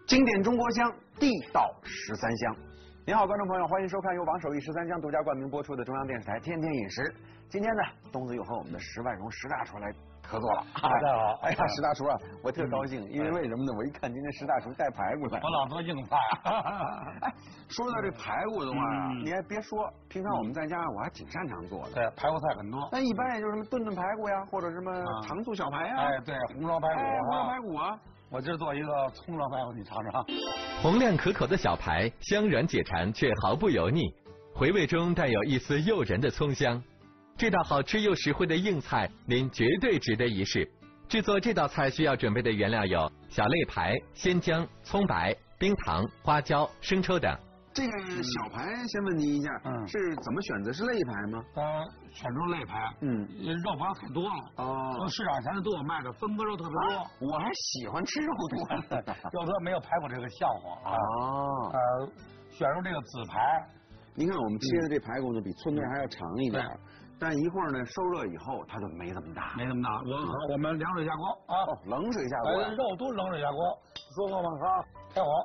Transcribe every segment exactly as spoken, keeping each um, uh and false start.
经典中国香，地道十三香。您好，观众朋友，欢迎收看由王守义十三香独家冠名播出的中央电视台《天天饮食》。今天呢，东子又和我们的石万荣石大厨来合作了。 大家好， 哎呀，石大厨啊，我特高兴，因为为什么呢？我一看今天石大厨带排骨来， 我老做硬菜啊。 哎，说到这排骨的话啊，你还别说，平常我们在家我还挺擅长做的。 对，排骨菜很多。 那一般也就是什么炖炖排骨呀，或者什么糖醋小排呀。 哎，对，红烧排骨， 红烧排骨啊。 我今儿做一个葱烧排骨，你尝尝。 红亮可口的小排，香软解馋却毫不油腻，回味中带有一丝诱人的葱香。这道好吃又实惠的硬菜，您绝对值得一试。制作这道菜需要准备的原料有小肋排、鲜姜、葱白、冰糖、花椒、生抽等。 这个小排，先问您一下，嗯，是怎么选择？是肋排吗？ 呃，选中肋排，嗯，肉不要太多了。哦，市场现在都有卖的，分割肉特别多。 啊、我还喜欢吃肉多的， 肉多没有排骨这个效果啊。哦，呃，选中这个紫排， 您看我们切的这排骨呢，比寸面还要长一点。嗯，但一会儿呢，收热以后，它就没这么大， 没这么大。我、嗯、我们凉水下锅啊， 哦，冷水下锅、 哎，肉都冷水下锅，说说吗？好，开火。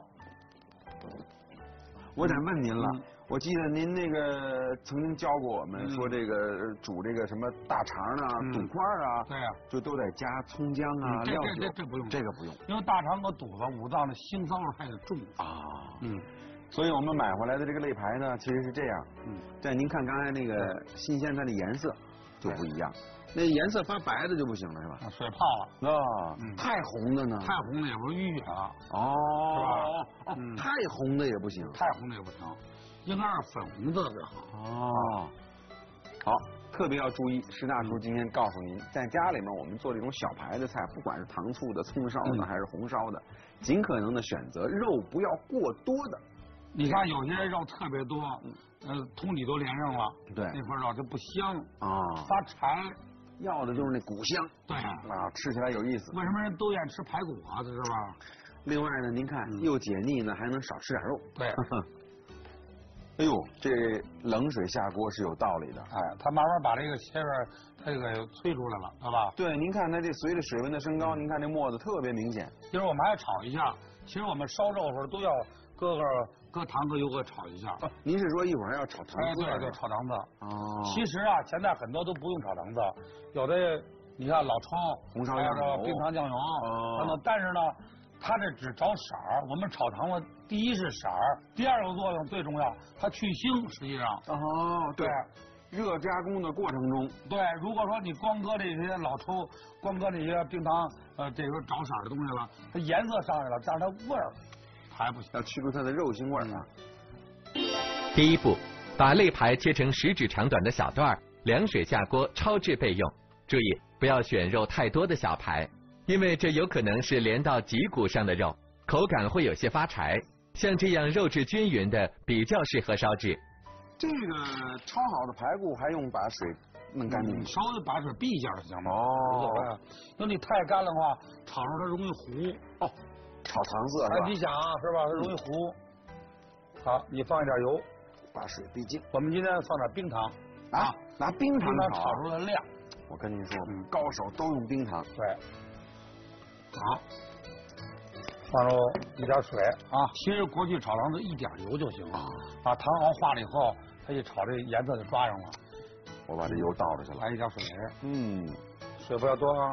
我得问您了，嗯、我记得您那个曾经教过我们、嗯、说这个煮这个什么大肠啊、嗯、肚块啊， 对呀、啊， 就都得加葱姜啊、 嗯、 料酒，这这不用， 这个不用， 因为大肠和肚子、五脏的腥骚味太重啊。嗯。所以我们买回来的这个肋排呢，其实是这样。嗯，但您看刚才那个新鲜，它的颜色就不一样。那颜色发白的就不行了，是吧？ 水泡了啊，嗯、太红的呢？ 太红的也不是淤血了。 哦， 是吧？ 哦，嗯、太红的也不行。 太红的也不行，应该是粉红色最好。 哦，好，特别要注意，石大厨今天告诉您，在家里面我们做这种小排的菜，不管是糖醋的、葱烧的、嗯、还是红烧的，尽可能的选择肉不要过多的。 你看有些肉特别多，呃，通底都连上了， 对， 那块肉就不香啊， 发柴。 要的就是那骨香， 对啊， 吃起来有意思。 为什么人都愿意吃排骨啊？这是吧？ 另外呢，您看又解腻呢，还能少吃点肉。 对。 哎呦，这冷水下锅是有道理的。 哎，它慢慢把这个切片它这个催出来了，对吧？ 对，您看它这随着水温的升高，您看这沫子特别明显。 一会儿我们还炒一下。其实我们烧肉的时候都要搁个搁糖搁油搁炒一下。 啊、您是说一会儿还要炒糖子？哎，对对，炒糖子。 哦。 其实啊，现在很多都不用炒糖子，有的你看老抽、 红烧酱油、 冰糖酱油等等，但是呢，它这只找色儿。我们炒糖子，第一是色儿，第二个作用最重要，它去腥。实际上。 哦，对。热加工的过程中， 对，如果说你光搁这些老抽，光搁这些冰糖，呃，这个找色的东西了，它颜色上来了，但是它味儿还不行， 要去除它的肉腥味儿啊。 第一步，把肋排切成食指长短的小段，凉水下锅焯制备用。注意，不要选肉太多的小排，因为这有可能是连到脊骨上的肉，口感会有些发柴。像这样肉质均匀的，比较适合烧制。 这个焯好的排骨还用把水弄干净， 嗯、稍微把水避一下就行了。 哦， 因为你太干的话，炒出它容易糊。 哦，炒糖色是吧？ 哎，你想啊，是吧？它容易糊。好，你放一点油， 把水避净。 我们今天放点冰糖啊，拿冰糖炒，炒出来亮。 我跟您说，嗯，高手都用冰糖。 对。好。放入一点水啊，其实过去炒糖子一点油就行了，把糖熬化了以后，它一炒这颜色就抓上了。 我把这油倒出去了， 来一点水， 嗯， 水不要多啊。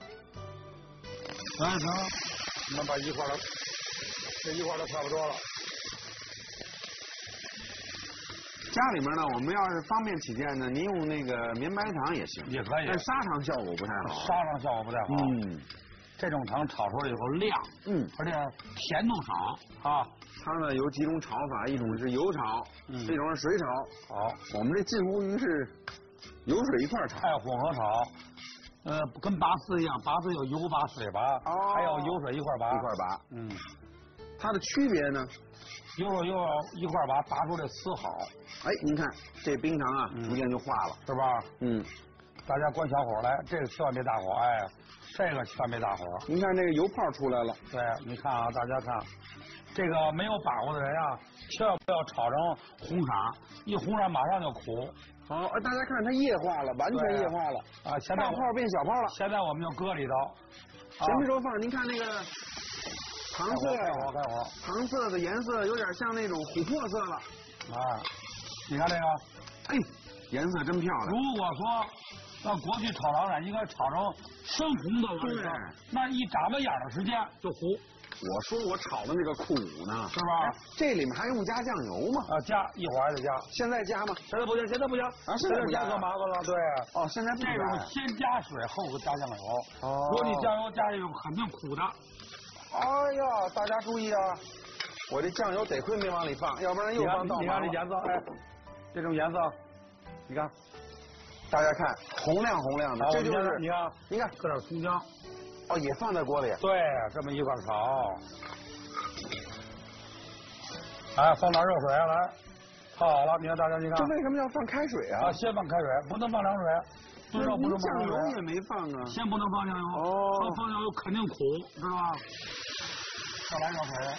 来成，我们把一块的，这一块都差不多了。 家里面呢，我们要是方便起见呢，您用那个绵白糖也行， 也可以， 但砂糖效果不太好， 砂糖效果不太好。嗯。这种糖炒出来以后亮，嗯，而且甜度少啊。 它呢有几种炒法，一种是油炒，嗯，一种是水炒。 好， 我们这近乎于是油水一块炒， 哎，混合炒，呃，跟拔丝一样，拔丝有油拔、水拔，哦，还有油水一块拔， 一块拔。 嗯， 它的区别呢？ 油水油一块拔，拔出这丝好。 哎，您看这冰糖啊，逐渐就化了， 是吧？嗯，大家关小火来，这个千万别大火，哎。这个千万别大火。 您看这个油泡出来了。 对，你看啊，大家看，这个没有把握的人啊，千万不要炒成红色，一红色马上就苦。 好，大家看它液化了，完全液化了啊！现在大泡变小泡了。 现在我们就搁里头。 什么时候放？您看那个糖色呀， 开火开火。 糖色的颜色有点像那种琥珀色了。 啊，你看这个， 哎，颜色真漂亮。 如果说那过去炒糖呢，应该炒成深红的完事，那一眨巴眼的时间就糊。 我说我炒的那个苦呢， 是吧？ 这里面还用加酱油吗？ 啊，加一会儿还得加。 现在加吗？ 现在不加，现在不加。 啊，现在不加可麻烦了。对。 哦，现在不加。 这种先加水后加酱油。 哦。 如果你酱油加这个，肯定苦的。 哎呀，大家注意啊！我这酱油得亏没往里放，要不然又放倒。 你看这颜色，哎，这种颜色，你看， 大家看，红亮红亮的，这就是你看， 你看， 搁点葱姜。 哦，也放在锅里。 对，这么一块炒。哎，放点热水来，炒好了。你看大家，你看。 这为什么要放开水啊？ 啊，先放开水，不能放凉水。 那您酱油也没放啊。 先不能放酱油。哦。要放酱油肯定苦，知道吧？再来热水。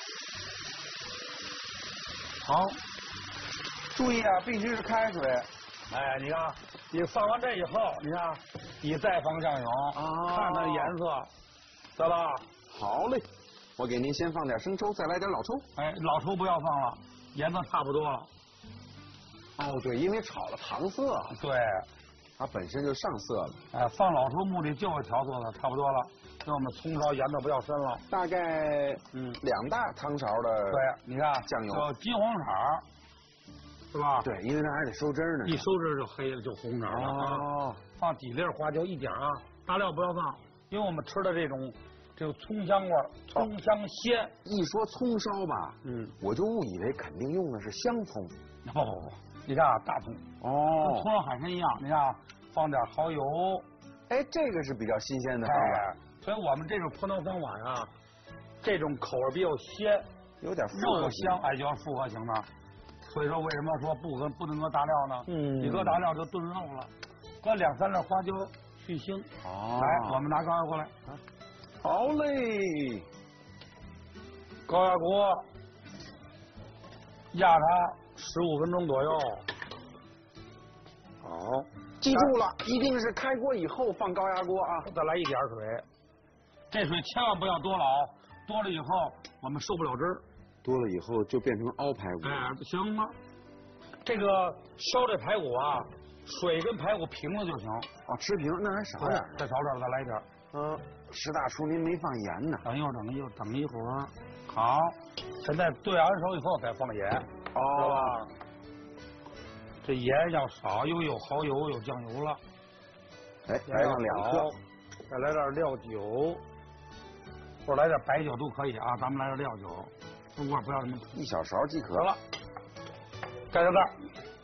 好。 注意啊，必须是开水。 哎，你看，你放完这以后，你看，你再放酱油， 哦、 看它的颜色，知道吧？ 好嘞，我给您先放点生抽，再来点老抽。 哎，老抽不要放了，颜色差不多了。 哦，对，因为炒了糖色。 对， 它本身就上色了。 哎，放老抽目的就是调色的，差不多了。那我们葱烧颜色不要深了， 大概嗯两大汤勺的。 对，你看酱油， 叫金黄色。是吧？ 对，因为它还得收汁呢。 一收汁就黑了，就红色了。 哦， 放几粒花椒一点啊，大料不要放，因为我们吃的这种这个葱香味儿，葱香鲜。 一说葱烧吧， 嗯， 我就误以为肯定用的是香葱。 不不不，你看啊，大葱。 哦。 跟葱烧海参一样，你看，放点蚝油。 哎，这个是比较新鲜的方法。 所以我们这种烹调方法呀，这种口味比较鲜， 有点肉香，哎，就是复合型的。所以说，为什么说不搁不能搁大料呢？嗯，你搁大料就炖肉了，搁两三粒花椒去腥。 哦， 来，我们拿高压锅来。啊， 好嘞。 高压锅压它十五分钟左右。好， 记住了，一定是开锅以后放高压锅啊。 再来一点水，这水千万不要多了，多了以后我们受不了汁儿。 多了以后就变成凹排骨。 哎，行了，这个烧这排骨啊，水跟排骨平了就行。 哦，吃平那还少点， 再少点，再来点。 嗯，石大厨您没放盐呢。 等一会儿，等一会儿，等一会儿。好，现在炖完熟以后再放盐，哦，知道吧？这盐要少，因为有蚝油有酱油了。 哎，来上两克， 再来点料酒，或者来点白酒都可以啊。咱们来点料酒。不过不要什么， 一小勺即可了。盖上盖。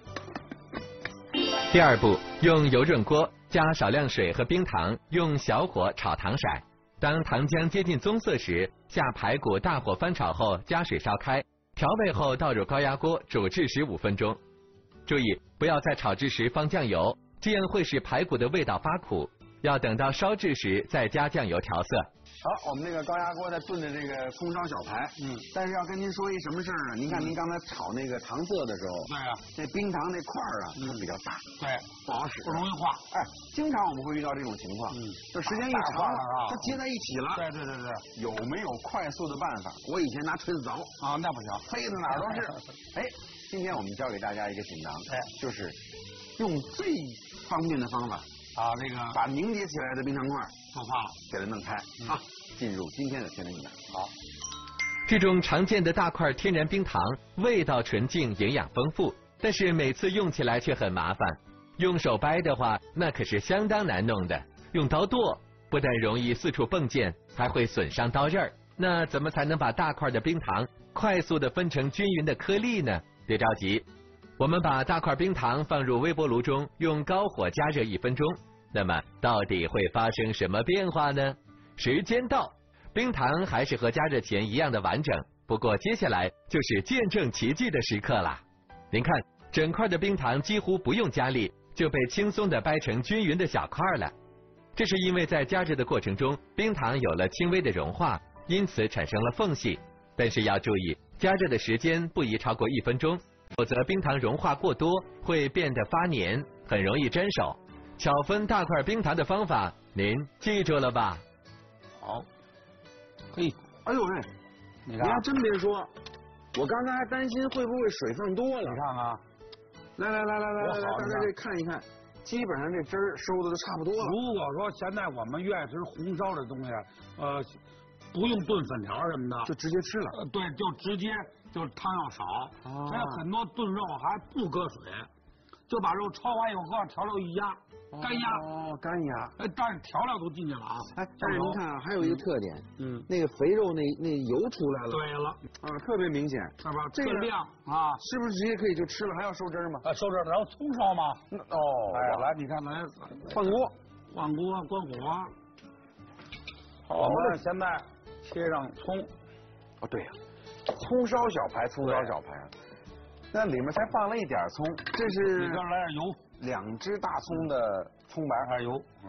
第二步，用油润锅，加少量水和冰糖，用小火炒糖色。当糖浆接近棕色时，下排骨，大火翻炒后加水烧开，调味后倒入高压锅煮至十五分钟。注意，不要在炒制时放酱油，这样会使排骨的味道发苦。要等到烧制时再加酱油调色。 好，我们这个高压锅在炖的这个葱烧小排，嗯，但是要跟您说一什么事儿呢？您看您刚才炒那个糖色的时候， 对啊， 那冰糖那块儿啊，它比较大， 对， 不好使， 不容易化。 哎，经常我们会遇到这种情况，嗯，就时间一长了，它结在一起了。 对对对对， 有没有快速的办法？我以前拿锤子凿啊，那不行， 飞的哪儿都是。哎，今天我们教给大家一个锦囊， 哎， 就是用最方便的方法。 啊，那个把凝结起来的冰糖块做化了， 给它弄开啊！进入今天的天然营养。 好， 这种常见的大块天然冰糖，味道纯净，营养丰富，但是每次用起来却很麻烦。用手掰的话，那可是相当难弄的。用刀剁，不但容易四处迸溅，还会损伤刀刃儿。那怎么才能把大块的冰糖快速的分成均匀的颗粒呢？别着急。我们把大块冰糖放入微波炉中，用高火加热一分钟。那么到底会发生什么变化呢？时间到，冰糖还是和加热前一样的完整，不过接下来就是见证奇迹的时刻啦。您看，整块的冰糖几乎不用加力，就被轻松的掰成均匀的小块了。这是因为在加热的过程中，冰糖有了轻微的融化，因此产生了缝隙。但是要注意，加热的时间不宜超过一分钟。否则冰糖融化过多会变得发黏，很容易粘手。巧分大块冰糖的方法，您记住了吧？ 好，嘿， 哎呦喂， 你看， 你还真别说，我刚才还担心会不会水放多了。 你看啊， 来来来来来来来， 多好大家这看一看，基本上这汁儿收的都差不多了。 如果说现在我们愿意吃红烧的东西，呃，不用炖粉条什么的， 就直接吃了。 呃，对，就直接就是汤要少。 哦还有很多炖肉还不搁水，就把肉焯完以后和调料一压，干压。 哦，干压。 哎，但是调料都进去了啊。 哎，但是您看啊，还有一个特点， 嗯， 那个肥肉那那油出来了。 对了， 啊，特别明显， 是吧？ 这个特亮啊。 是不是直接可以就吃了？还要收汁儿吗？ 啊，收汁儿，然后葱烧嘛。 哦， 哎，来，你看，来， 换锅， 换锅，关火。 好我们现在切上葱。 哦，对呀、葱烧小排，葱烧小排啊，那里面才放了一点葱，这是你给我来点油， 两只大葱的葱白， 来点油，哎，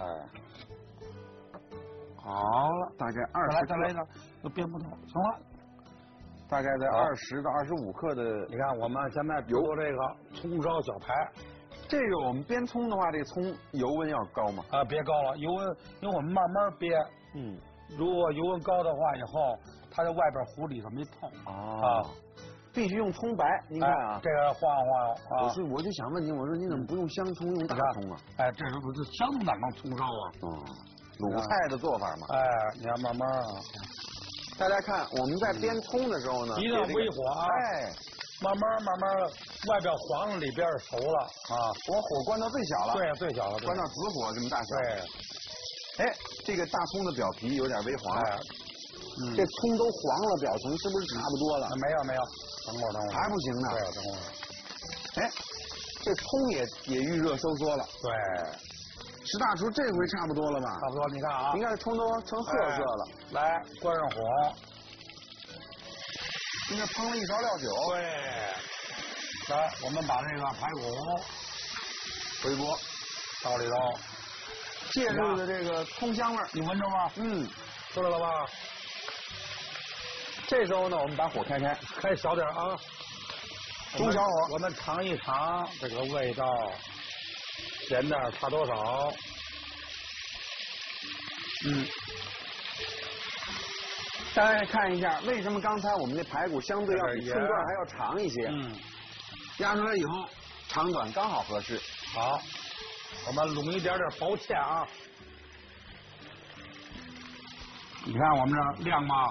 好了，大概二十， 再来再来一个，都别不动，行了。 大概在二十到二十五克的。 你看，我们现在油这个葱烧小排， 这个我们煸葱的话，这葱油温要高吗？ 啊，别高了，油温，因为我们慢慢煸， 嗯， 如果油温高的话，以后它在外边糊里头没碰。 哦， 啊， 必须用葱白，您看啊， 哎这个晃晃啊， 我是我就想问您，我说您怎么不用香葱，用大葱啊？ 哎，这是不是香葱哪能葱烧啊？ 哦，鲁菜的做法嘛。 哎，你看慢慢啊， 大家看，我们在煸葱的时候呢， 一定要微火啊， 哎， 慢慢慢慢，外边黄了，里边熟了啊。 我火关到最小了， 对，最小了， 关到紫火这么大小。 对， 哎，这个大葱的表皮有点微黄， 哎，嗯， 这葱都黄了，表层是不是差不多了？ 没有没有，等会儿等会儿， 还不行呢。 对，等会儿。 哎，这葱也也预热收缩了。 对， 石大厨这回差不多了吧？ 差不多，你看啊， 您看这葱都成褐色了。 来，关上火。 现在烹了一勺料酒。 对，来，我们把这个排骨回锅， 倒里头， 借助的这个葱香味儿， 你闻着吗？ 嗯， 出来了吧？ 这时候呢，我们把火开开， 开小点啊， 中小火， 我们尝一尝这个味道，咸淡差多少？嗯， 大家看一下，为什么刚才我们这排骨相对要比寸段还要长一些？ 嗯， 压出来以后，长短刚好合适。 好，我们拢一点点薄芡啊。你看我们这亮吗？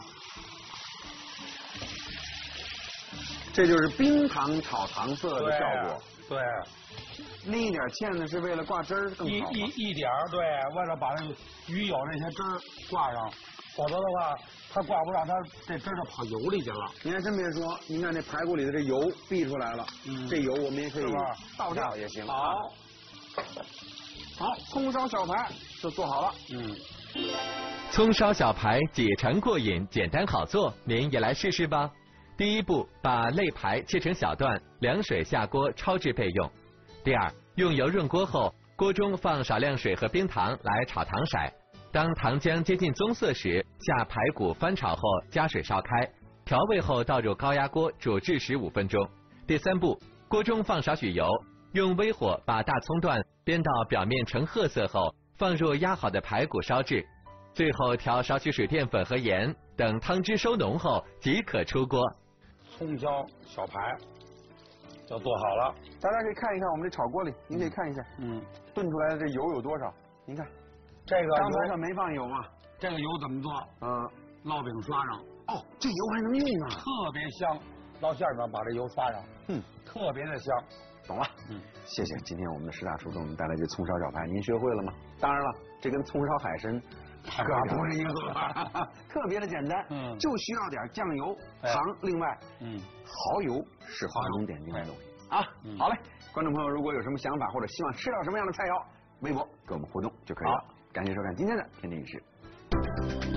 这就是冰糖炒糖色的效果。 对， 淋一点芡呢，是为了挂汁儿更好。 一一一点儿，对，为了把这鱼有这些汁儿挂上，否则的话它挂不上，它这汁儿就跑油里去了。 您还真别说，您看这排骨里的这油逼出来了， 嗯， 这油我们也可以是吧倒掉也行。 好， 好，葱烧小排就做好了。 嗯， 葱烧小排解馋过瘾，简单好做，您也来试试吧。第一步，把肋排切成小段，凉水下锅焯制备用。第二，用油润锅后，锅中放少量水和冰糖来炒糖色。当糖浆接近棕色时，下排骨翻炒后加水烧开，调味后倒入高压锅煮至十五分钟。第三步，锅中放少许油，用微火把大葱段煸到表面呈褐色后，放入压好的排骨烧制。最后调少许水淀粉和盐，等汤汁收浓后即可出锅。 葱烧小排就做好了。 大家可以看一看我们这炒锅里，您可以看一下， 嗯， 炖出来的这油有多少？您看， 这个刚才可油， 没放油啊。 这个油怎么做？ 嗯， 烙饼刷上， 哦，这油还能用啊？ 特别香。烙馅上把这油刷上， 嗯， 特别的香。 懂了。 嗯， 谢谢今天我们的石大厨给我们带来这葱烧小排，您学会了吗？当然了，这跟葱烧海参可不是一个做法，特别的简单， 嗯， 就需要点酱油、 哎糖，另外， 嗯， 蚝油是划重点，另外东西啊。 嗯好嘞，观众朋友，如果有什么想法或者希望吃到什么样的菜肴，微博跟我们互动就可以了。感谢收看今天的天地饮食。